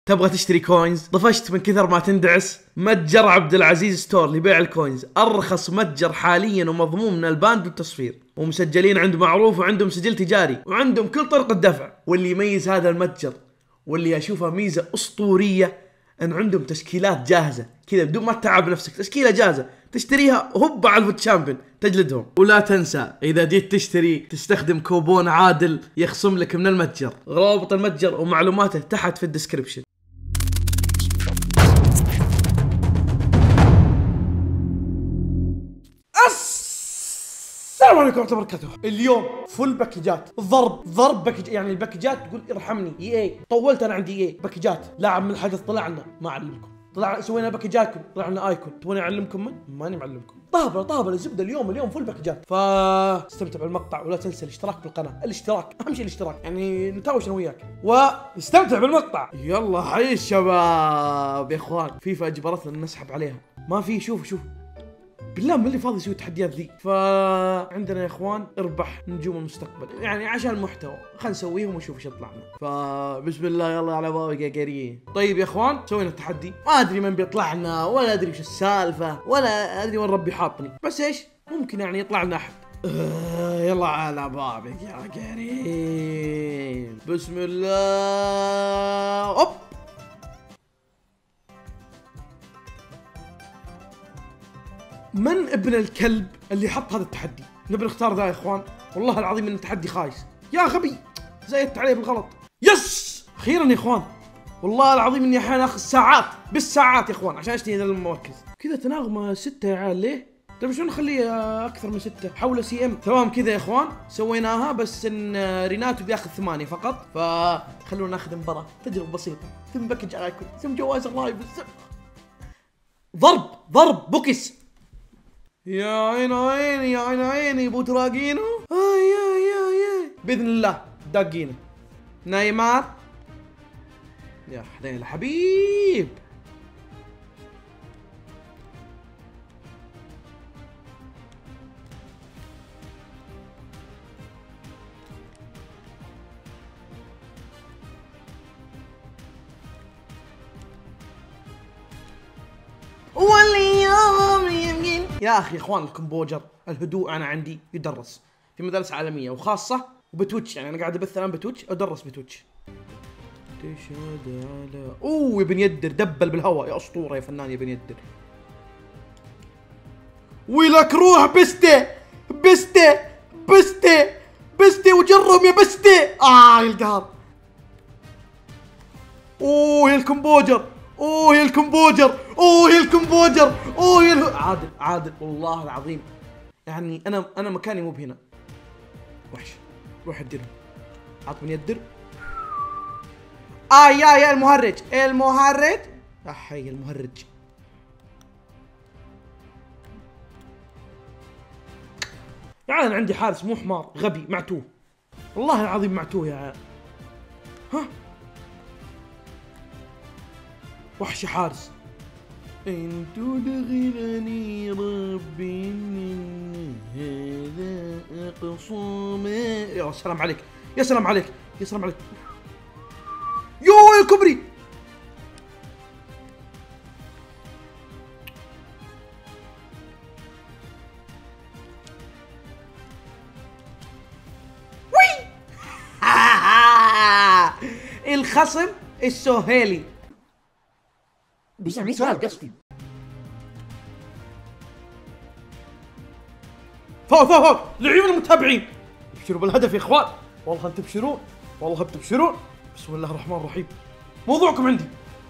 تبغى تشتري كوينز؟ طفشت من كثر ما تندعس؟ متجر عبد العزيز ستور لبيع الكوينز، ارخص متجر حاليا ومضمون من الباند والتصفير، ومسجلين عند معروف، وعندهم سجل تجاري، وعندهم كل طرق الدفع. واللي يميز هذا المتجر واللي اشوفها ميزه اسطوريه ان عندهم تشكيلات جاهزه كذا بدون ما تتعب نفسك، تشكيله جاهزه تشتريها هوب على الفوت شامبيون تجلدهم. ولا تنسى اذا جيت تشتري تستخدم كوبون عادل يخصم لك من المتجر. رابط المتجر ومعلوماته تحت في الديسكربشن. السلام عليكم ورحمة الله وبركاته. اليوم فل باكجات، ضرب باكج، يعني الباكجات تقول ارحمني اي طولت انا عندي باكجات. لاعب من الحدث طلعنا ما اعلمكم، سوينا باكجاتكم، طلعنا ايكون. تبوني اعلمكم ماني معلمكم. طابله الزبده. اليوم فل باكجات، فاستمتع بالمقطع ولا تنسى الاشتراك بالقناه. الاشتراك اهم شيء، الاشتراك يعني نتهاوش انا وياك، واستمتع بالمقطع. يلا حي الشباب. يا اخوان فيفا اجبرتنا نسحب عليها، ما في. شوف بالله من اللي فاضي يسوي التحديات ذي. فعندنا يا اخوان اربح نجوم المستقبل، يعني عشان المحتوى خلينا نسويهم ونشوف ايش يطلع لنا. فبسم الله يلا على بابك يا قريه. طيب يا اخوان سوينا التحدي، ما ادري من بيطلع لنا ولا ادري وش السالفه ولا ادري وين ربي حاطني، بس ايش ممكن يعني يطلع لنا احد. يلا على بابك يا كريم. بسم الله. اوب من ابن الكلب اللي حط هذا التحدي؟ نبي نختار ذا يا اخوان، والله العظيم ان التحدي خايس. يا غبي زايدت عليه بالغلط. يس اخيرا يا اخوان، والله العظيم اني احيانا اخذ ساعات بالساعات يا اخوان عشان اشتري ذا المركز. كذا تناغمه 6 يا عيال ليه؟ طيب شلون نخليه اكثر من 6؟ حوله سي ام. تمام كذا يا اخوان سويناها، بس ان ريناتو بياخذ 8 فقط، فخلونا ناخذ مباراة تجربة بسيطة. ثم باكج ايكون، ثم جواز الرايب، ضرب بوكس. يا عيني ابو تراقينو. يا باذن الله داقينه. نايمار يا حليل حبيب. واليوم يمكن يا اخي اخوان الكمبوجر الهدوء انا عندي يدرس في مدارس عالميه وخاصه وبتويتش، يعني انا قاعد ابث الان بتويتش، ادرس بتويتش. تشهد على يا بن يدر دبل بالهواء، يا اسطوره يا فنان يا بن يدر. ويلك روح بستي وجرهم يا بستي. يا القهر. يا الكمبوجر، يا الكمبوجر. عادل والله العظيم، يعني انا مكاني مو بهنا. وحش روح ادرهم، عط من يدر. يا المهرج يا حي المهرج. يعني انا عندي حارس مو حمار غبي معتوه، والله العظيم معتوه يا عيال. ها وحش حارس. إن تدخلني ربي من هذا أقصى ما. يا سلام عليك يا سلام عليك. يو الكبري. وي الخصم السهيلي. بيسمي سؤال قصدي. فوق لعيون المتابعين، ابشروا بالهدف يا اخوان، والله تبشرون بسم الله الرحمن الرحيم. موضوعكم عندي.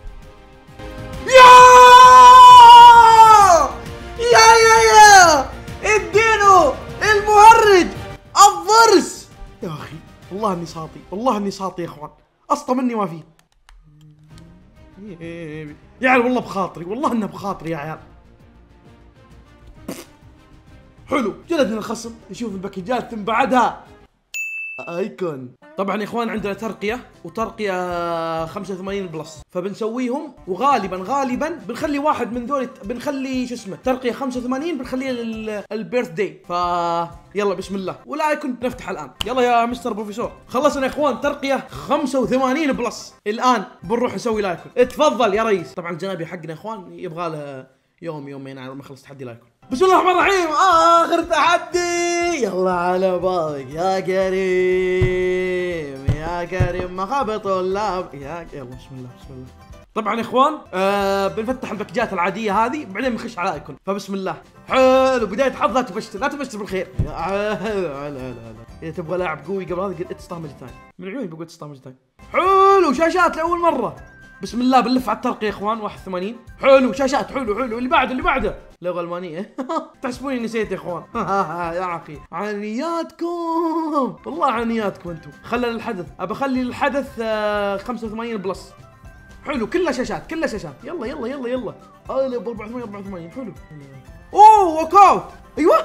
يا ادينه المهرج الضرس. يا اخي والله اني ساطي يا اخوان، اسطى مني ما فيه. يا عيال والله بخاطري، والله انه بخاطري يا عيال. حلو جلدنا الخصم. نشوف الباكجات ثم بعدها ايكون. طبعا يا اخوان عندنا ترقيه وترقيه 85 بلس، فبنسويهم وغالبا بنخلي واحد من ذول، بنخلي شو اسمه ترقيه 85 بنخليه للبيرث داي. يلا بسم الله، ولايكم نفتح الان. يلا يا مستر بروفيسور، خلصنا يا اخوان ترقيه 85 بلس، الان بنروح نسوي لايكم. اتفضل يا ريس. طبعا الجنابي حقنا يا اخوان يبغى له يومين على ما يخلص تحدي لايكم. بسم الله الرحمن الرحيم، اخر تحدي. يلا على بالك يا كريم يا كريم، مخابط اللاب يلا بسم الله بسم الله. طبعا يا اخوان بنفتح الباكجات العاديه هذه بعدين بنخش على ايكون، فبسم الله. حلو، بدايه حظ لا تبشر لا تبشر بالخير. اذا تبغى لاعب قوي قبل هذا قلت تستعمل ثاني من عيوني، بقول تستعمل ثاني. حلو، شاشات لاول مره. بسم الله بنلف على الترقيه يا اخوان 81. حلو شاشات، حلو اللي بعده لغه المانيه. تحسبوني نسيت يا اخوان. يا اخي عنياتكم والله، عنياتكم انتم. خلى الحدث، ابى اخلي الحدث 85 بلس. حلو، كلها شاشات كلها شاشات. يلا يلا يلا يلا. ب 84 حلو. اوه ووك اوت، ايوه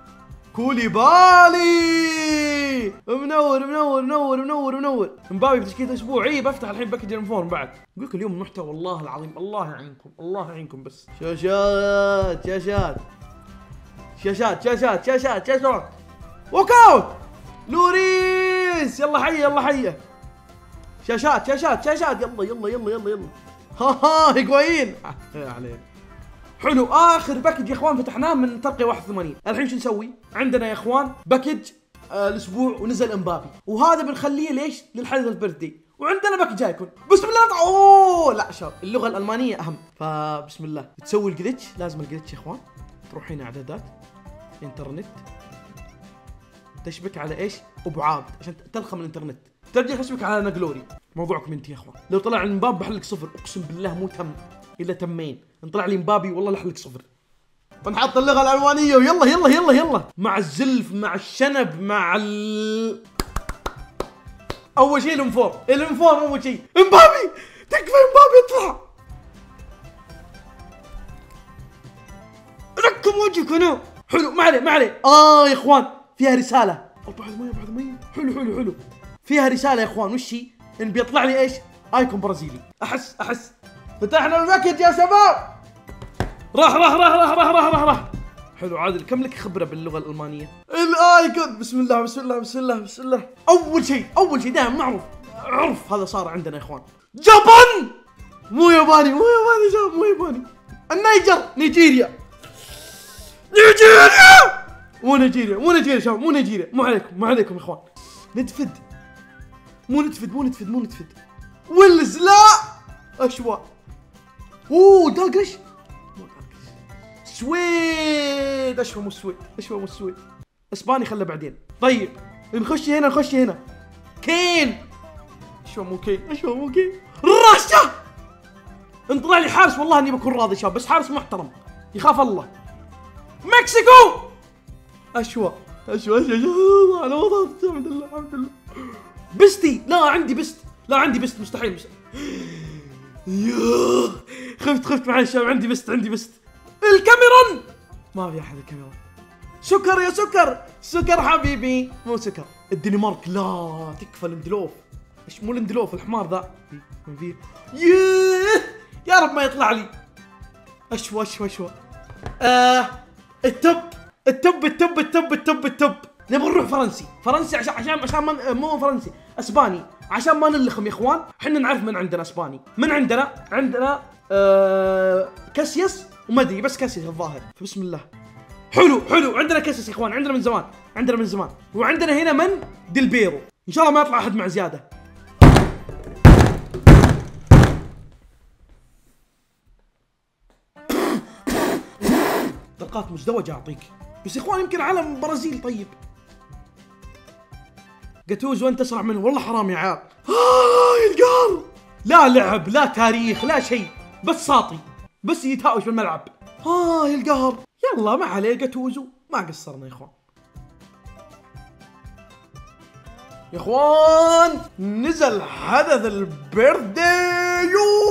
كوليبالي، منور. مبابي بتشكيله اسبوعي، بفتح الحين باكج الانفورم بعد. اقول لك اليوم محتوى والله العظيم، الله يعينكم الله يعينكم. بس شاشات ووك اوت لوريس، يلا حيه شاشات يلا ها هيغوين عليه. حلو، اخر باكج يا اخوان فتحناه من ترقيه 81. الحين شو نسوي؟ عندنا يا اخوان باكج الاسبوع ونزل امبابي، وهذا بنخليه ليش؟ للحدث البيرثدي. وعندنا باكج جايكم. بسم الله. اوه لا شباب، اللغه الالمانيه اهم، فبسم الله. تسوي الجلتش، لازم الجلتش يا اخوان. تروح هنا اعدادات انترنت، تشبك على ايش؟ ابعاد عشان تلخم الانترنت، ترجع تشبك على نقلوري. موضوعكم انت يا اخوان. لو طلع لي مبابي بحلك صفر، اقسم بالله مو تم الا تمين. ان طلع لي مبابي والله لحلك صفر. بنحط اللغه الالمانيه ويلا مع الزلف مع الشنب مع اول شيء الانفورم اول شيء. مبابي تكفى، مبابي اطلع، ركب وجهك هنا. حلو، ما عليه يا اخوان، فيها رساله. بعد مية. حلو فيها رساله يا اخوان. وش هي؟ ان بيطلع لي ايش؟ ايكون برازيلي. احس فتحنا الباكج يا شباب. راح. حلو عادل، كم لك خبره باللغه الالمانيه؟ الايكون. بسم الله. اول شيء دائما معروف عرف، هذا صار عندنا يا اخوان. جابان، مو ياباني شباب، مو ياباني. النيجر، نيجيريا مو نيجيريا شباب، مو نيجيريا. مو عليكم يا اخوان. ندفد مو نتفد. ويلز لا اشواء. اوه دالقش سويد. اشوى مو السويد. اسباني خله بعدين. طيب نخش هنا كين. اشوى مو كين. رشا. انطلع لي حارس، والله اني بكون راضي شباب، بس حارس محترم يخاف الله. مكسيكو. اشوى على وضع. الحمد لله. بستي. لا عندي بست مستحيل. يوه خفت معي الشباب. عندي بست. الكاميرون، ما في احد. الكاميرون سكر يا سكر حبيبي، مو سكر. الدنمارك، لا تكفى الاندلوف. مو الاندلوف الحمار ذا. ما في. يا رب ما يطلع لي. اشوى التوب. نبغى نروح فرنسي عشان ما مو فرنسي، اسباني، عشان ما نلخم يا اخوان. احنا نعرف من عندنا اسباني. من عندنا كاسياس، وما ادري بس كاسياس الظاهر. فبسم الله. حلو عندنا كاسياس يا اخوان، عندنا من زمان. وعندنا هنا من ديلبيرو. ان شاء الله ما يطلع احد مع زياده. دقات مزدوجه اعطيك، بس يا اخوان يمكن علم برازيل. طيب جاتوزو انت اسرع منه والله، حرام يا عيال. القهر، لا لعب لا تاريخ لا شيء، بس ساطي، بس يتهاوش بالملعب. القهر. يلا ما عليه، جاتوزو ما قصرنا يا اخوان. نزل حدث البيرثداي.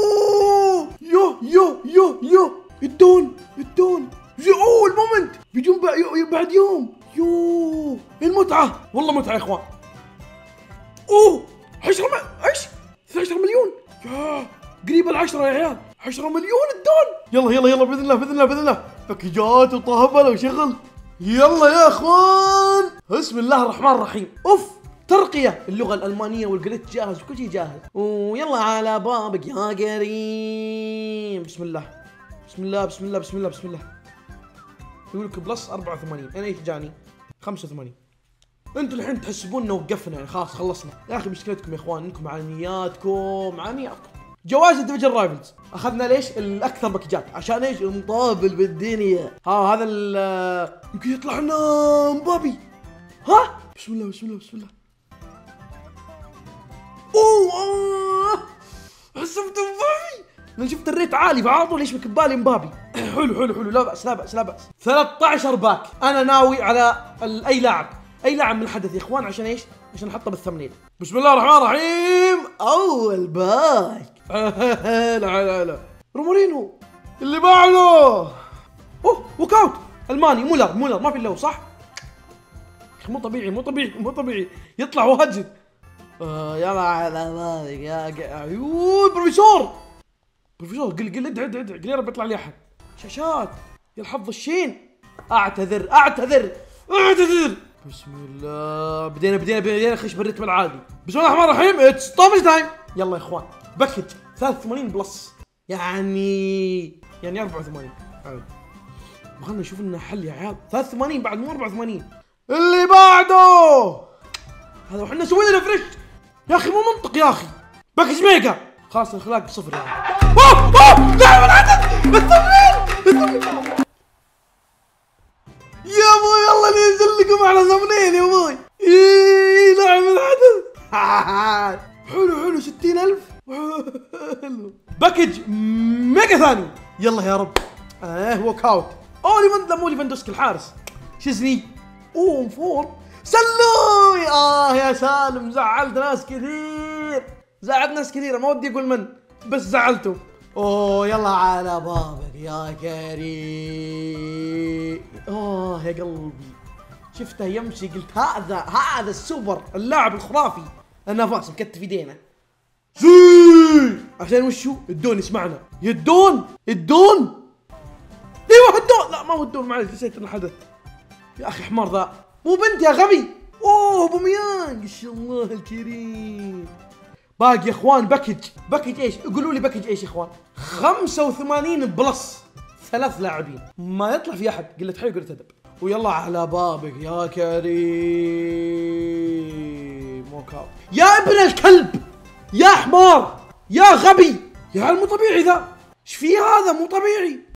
يو الدون. المومنت بيجون بعد يوم. المتعة والله متعة يا اخوان. اوه 10 ايش 12 مليون يا قريب ال10 يا عيال 10 مليون الدول. يلا يلا يلا باذن الله باذن الله باذن الله باكجات وطهبله وشغل. يلا يا اخوان بسم الله الرحمن الرحيم. اوف ترقية اللغة الألمانية والجليت جاهز وكل شيء جاهز. ويلا على بابك يا كريم. بسم الله بسم الله بسم الله بسم الله بسم الله. يقول لك بلس 84 انا ايش جاني 85. انتوا الحين تحسبون انه وقفنا يعني خلاص خلصنا. يا اخي مشكلتكم يا اخوان انكم على نياتكم على نياتكم. جوائز الديفيجن رايفلز اخذنا ليش الاكثر باكجات عشان ايش نطابل بالدنيا. هذا يمكن يطلع لنا مبابي. ها بسم الله بسم الله بسم الله. اوه حسبت مبابي انا شفت الريت عالي فعلى طول ليش بكبالي مبابي. حلو حلو حلو لا بأس لا بأس لا بأس. 13 باك انا ناوي على اي لاعب من الحدث يا اخوان عشان ايش؟ عشان نحطه بالثمنيل. بسم الله الرحمن الرحيم. اول باك لا لا رومورينو. اللي بعده اوه وكاوت الماني مولر ما في الا هو صح؟ مو طبيعي مو طبيعي مو طبيعي يطلع واجد. يلا على بالك يا عيون بروفيسور قل ادعي يا رب يطلع لي احد. شاشات يا الحظ الشين. اعتذر بسم الله بدينا نخش بالرتم العادي. بسم الله الرحمن الرحيم اتس طابج تايم. يلا يا اخوان باكج 83 بلس يعني 84 حلو. خلنا نشوف لنا حل يا عيال. 83 بعد مو 84. اللي بعده هذا وحنا سوينا له فريش يا اخي مو منطق يا اخي. باكج ميجا خلاص الاخلاق بصفر يعني. لا العدد بالثمنين يا ابوي يلا ننزل لكم على ثمنين يا ابوي. نعم العدد حلو 60,000 حلو. باكج ميجا ثاني يلا يا رب. ووك اوت مو ليفاندوسكي الحارس شو اسمي. فور سلوي. يا سالم زعلت ناس كثير ما ودي اقول من بس زعلته. يلا على بابك يا كريم. يا قلبي شفته يمشي قلت هذا السوبر اللاعب الخرافي. النافاس مكتف يدينا عشان وشو الدون يسمعنا. الدون ايوه الدون. لا ما هو الدون معلش نسيت الحدث يا اخي. حمار ذا مو بنت يا غبي. بوميانج ان شاء الله الكريم. باقي يا اخوان باكج ايش؟ قولوا لي باكج ايش يا اخوان؟ 85 بلس 3 لاعبين ما يطلع في احد. قلت حي قلت ادب. ويلا على بابك يا كريم. وكاو يا ابن الكلب يا حمار يا غبي يا عيال مو طبيعي ذا. ايش في هذا مو طبيعي.